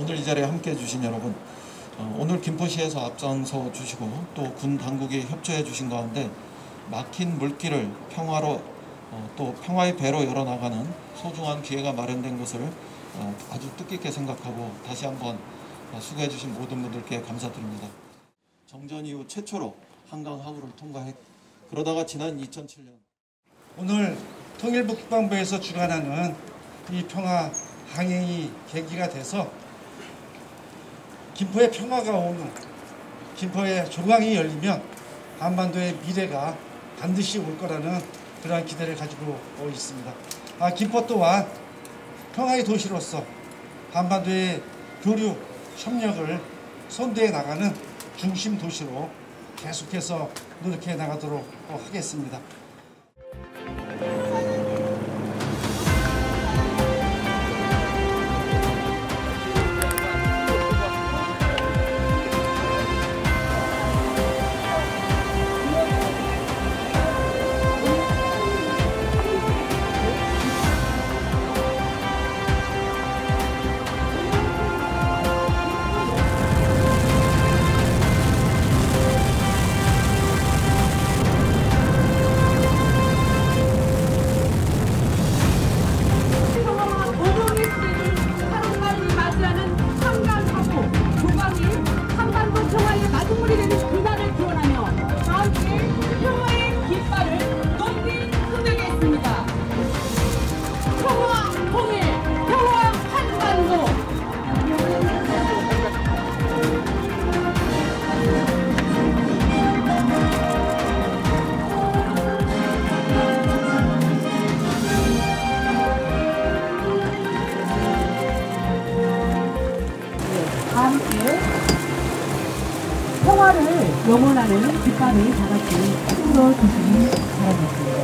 오늘 이 자리에 함께해 주신 여러분, 오늘 김포시에서 앞장서 주시고 또 군 당국이 협조해 주신 가운데 막힌 물길을 평화로 또 평화의 배로 열어나가는 소중한 기회가 마련된 것을 아주 뜻깊게 생각하고 다시 한번 수고해 주신 모든 분들께 감사드립니다. 정전 이후 최초로 한강 하구를 통과해 그러다가 지난 2007년 오늘 통일부 국방부에서 주관하는 이 평화 항행이 계기가 돼서 김포에 평화가 오는, 김포에 조강이 열리면 한반도의 미래가 반드시 올 거라는 그러한 기대를 가지고 있습니다. 김포 또한 평화의 도시로서 한반도의 교류 협력을 선도해 나가는 중심 도시로 계속해서 노력해 나가도록 하겠습니다. 함께 평화를 영원하는 깃발을 다 같이 흔들어 주시기 바랍니다.